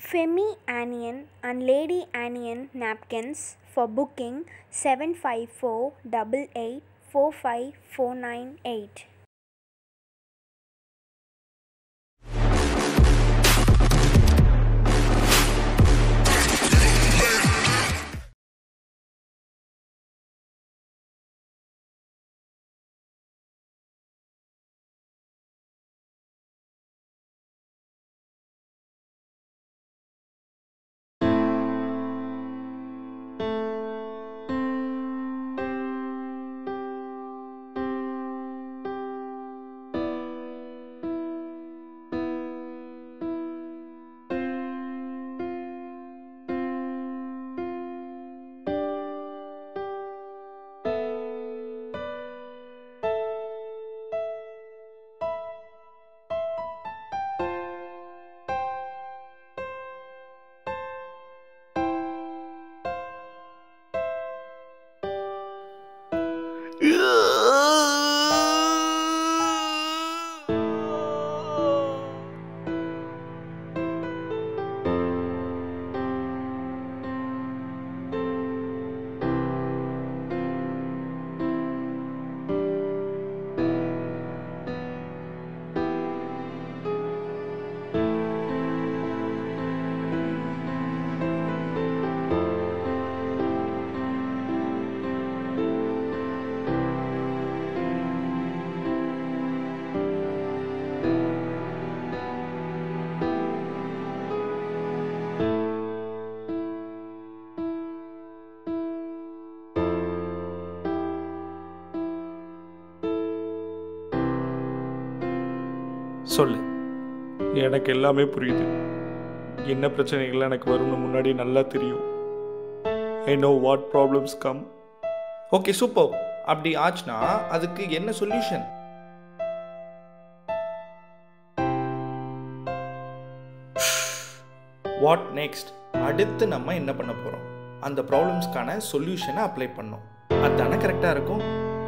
Femi Anion and Lady Anion napkins for booking 75488 45498. சொல்லு, எனக்கு எல்லாமே புரியுது. என்ன பிரச்சனைகள் எனக்கு வரும்னு முன்னாடி நல்லா தெரியும். I know what problems come. Okay, super. அப்படி ஆச்சுன்னா அதுக்கு என்ன சொல்யூஷன்? What next? அடுத்து நம்ம என்ன பண்ண போகிறோம்? அந்த ப்ராப்ளம்ஸ்க்கான சொல்யூஷனை அப்ளை பண்ணோம். அதுதானே கரெக்டாக இருக்கும்.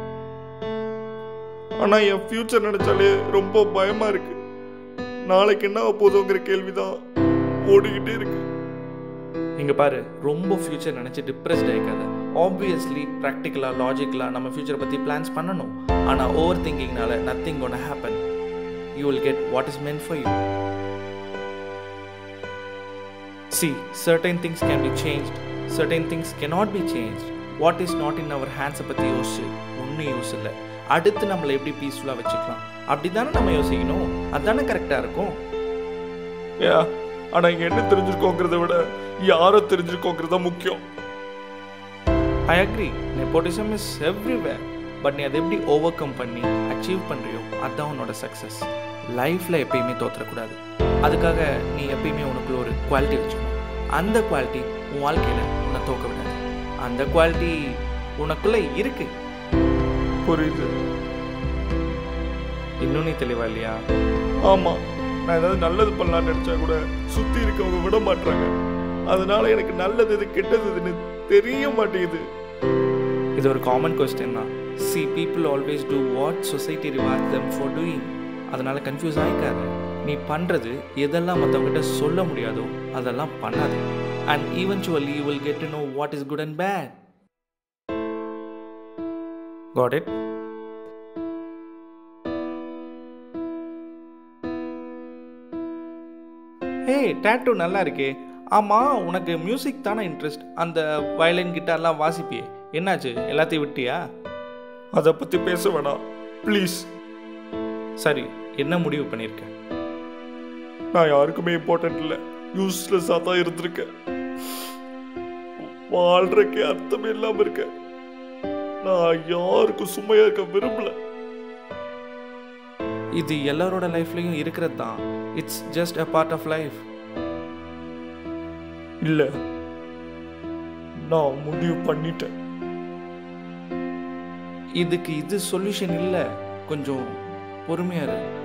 ஆனால் என் ஃப்யூச்சர் நினச்சாலே ரொம்ப பயமாக இருக்கு. நாளைக்கு என்ன போதுங்கிற கேள்விதான் ஓடிக்கிட்டே இருக்கு. இங்கே பாரு, ரொம்ப ஃப்யூச்சர் நினச்சி டிப்ரெஸ்ட் ஆகிக்காத. ஆப்வியஸ்லி ப்ராக்டிக்கலாக லாஜிக்கலாக நம்ம ஃப்யூச்சரை பற்றி பிளான்ஸ் பண்ணணும். ஆனால் ஓவர் திங்கிங்னால nothing gonna happen. You will get what is meant for you. See, certain things can be changed, certain things cannot be changed. What is not in our hands பற்றி யோசிச்சு ஒன்றும் யூஸ் இல்லை. அடுத்து நம்மளை எப்படி பீஸ்ஃபுல்லாக வச்சுக்கலாம் அப்படி தானே நம்ம யோசிக்கணும். அதுதானே கரெக்டாக இருக்கும். ஆனால் இங்கே என்ன தெரிஞ்சிருக்கோங்கிறத விட யாரோ தெரிஞ்சிருக்கோங்கிறது தான் முக்கியம். I agree, nepotism is everywhere. But நீ அதை எப்படி ஓவர் கம் பண்ணி அச்சீவ் பண்ணுறியோ அதுதான் உன்னோட சக்ஸஸ். லைஃப்பில் எப்பயுமே தோற்றக்கூடாது. அதுக்காக நீ எப்பயுமே உனக்குள்ள ஒரு குவாலிட்டி வச்சுக்கணும். அந்த குவாலிட்டி உன் வாழ்க்கையில் உன்னை தோக்க விடாது. அந்த குவாலிட்டி உனக்குள்ளே இருக்கு. புரியுது. இன்னும் நீ தெளிவா இல்லையா? ஆமாம், நான் ஏதாவது நல்லது பண்ணலான்னு நினச்சா கூட சுற்றி இருக்கவங்க விட மாட்டாங்க. அதனால எனக்கு நல்லது எது கெட்டது எதுன்னு தெரிய மாட்டேங்குது. இது ஒரு காமன் கொஸ்டின் தான். See, people always do what society rewards them for doing. அதனால கன்ஃபியூஸ் ஆகிக்காது. நீ பண்ணுறது எதெல்லாம் மற்றவங்ககிட்ட சொல்ல முடியாதோ அதெல்லாம் பண்ணாது. And eventually you will get to know what is good and bad. Got it? Hey, tattoo நல்லா இருக்கே. ஆமாம், உனக்கு மியூசிக் தானே இன்ட்ரெஸ்ட். அந்த வயலின் கிட்டார்லாம் வாசிப்பியே, என்னாச்சு? எல்லாத்தையும் விட்டியா? அதை பற்றி பேச வேணாம் ப்ளீஸ். சரி, என்ன முடிவு பண்ணியிருக்க? நான் யாருக்குமே இம்பார்ட்டன்ட் இல்லை, யூஸ்லெஸ்ஸாக தான் இருந்திருக்கேன். வாழ்றக்கே அர்த்தமே இல்லாமல் இருக்கேன். நான் யாருக்கும் சும்மையாக இருக்க விரும்பல. இது எல்லாரோட லைஃப்லையும் இருக்கிறது தான். It's just a part of life. இல்லை, நான் முடிவு பண்ணிட்டேன். இதுக்கு இது சொல்யூஷன் இல்லை. கொஞ்சம் பொறுமையா இரு.